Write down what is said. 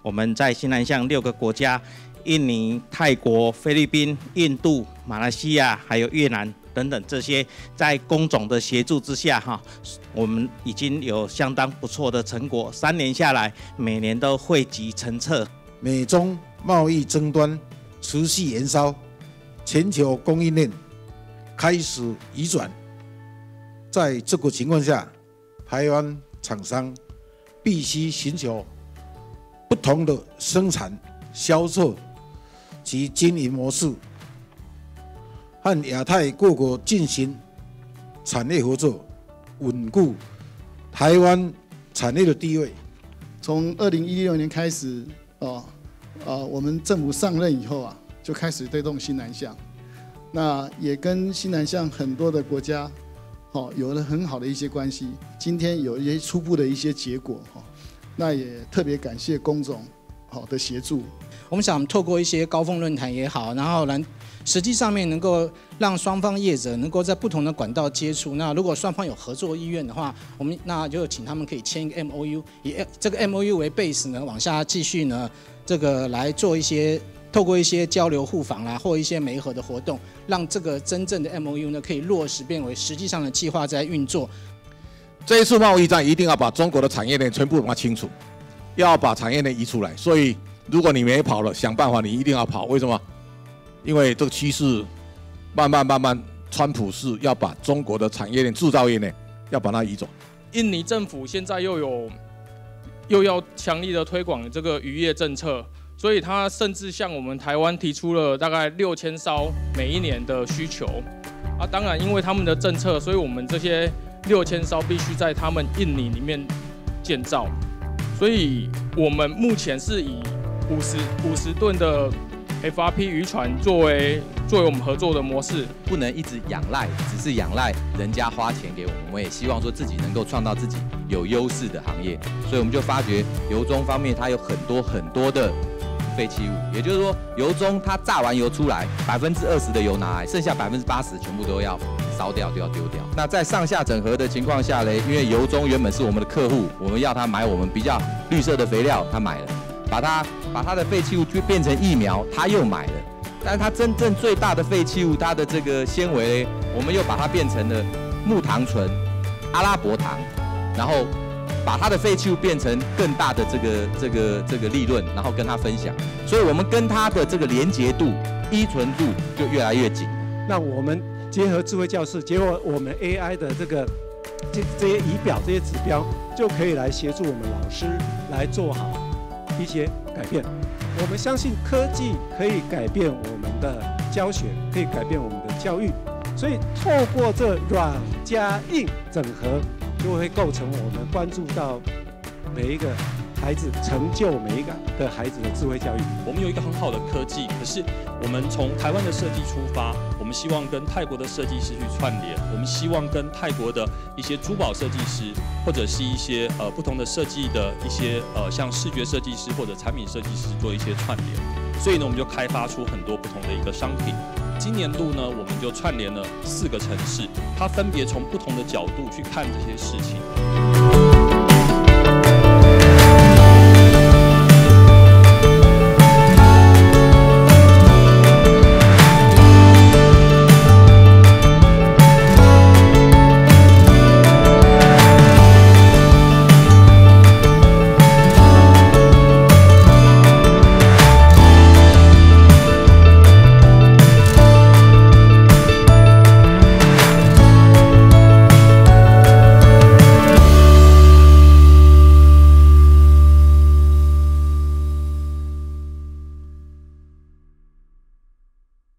我们在新南向6个国家，印尼、泰国、菲律宾、印度、马来西亚还有越南等等这些，在工总的协助之下，我们已经有相当不错的成果。3年下来，每年都汇集成册。 美中贸易争端持续延烧，全球供应链开始移转。在这个情况下，台湾厂商必须寻求不同的生产、销售及经营模式，和亚太各国进行产业合作，稳固台湾产业的地位。 从2016年开始，我们政府上任以后就开始推动新南向，那也跟新南向很多的国家，有了很好的一些关系。今天有一些初步的一些结果，那也特别感谢龚总的协助。 我们想透过一些高峰论坛也好，然后实际上面能够让双方业者能够在不同的管道接触。那如果双方有合作意愿的话，我们那就请他们可以签一个 MOU， 以这个 MOU 为 base 呢，往下继续呢，这个来做一些透过一些交流互访啦，或一些媒合的活动，让这个真正的 MOU 呢可以落实变为实际上的计划在运作。 这一次贸易战一定要把中国的产业链全部把它清除，要把产业链移出来。所以如果你没跑了，想办法你一定要跑。为什么？因为这个趋势慢慢，川普是要把中国的产业链、制造业呢，要把它移走。 印尼政府现在又要强力的推广这个渔业政策，所以他甚至向我们台湾提出了大概6000艘每一年的需求。当然因为他们的政策，所以我们这些6000艘必须在他们印尼里面建造，所以我们目前是以50吨的 FRP 渔船作为我们合作的模式， 不能一直只是仰赖人家花钱给我们，我们也希望说自己能够创造自己有优势的行业，所以我们就发觉油中方面它有很多的废弃物，也就是说油中它榨完油出来，20%的油拿来，剩下80%全部都要烧掉，就要丢掉。那在上下整合的情况下嘞，因为油中原本是我们的客户，我们要他买我们比较绿色的肥料，他买了。把它的废弃物变成疫苗，他又买了，但是它真正最大的废弃物，它的这个纤维，我们又把它变成了木糖醇、阿拉伯糖，然后把它的废弃物变成更大的这个利润，然后跟他分享，所以我们跟它的这个连结度、依存度就越来越紧。 那我们结合智慧教室，结合我们 AI 的这些仪表、这些指标，就可以来协助我们老师来做好一些改变。我们相信科技可以改变我们的教学，可以改变我们的教育，所以透过这软加硬整合，就会构成我们关注到每一个孩子，成就每一个的孩子的智慧教育。 我们有一个很好的科技，可是我们从台湾的设计出发，我们希望跟泰国的设计师去串联，我们希望跟泰国的一些珠宝设计师，或者是一些不同的设计的一些像视觉设计师或者产品设计师做一些串联。所以呢，我们就开发出很多不同的一个商品。今年度呢，我们就串联了4个城市，它分别从不同的角度去看这些事情。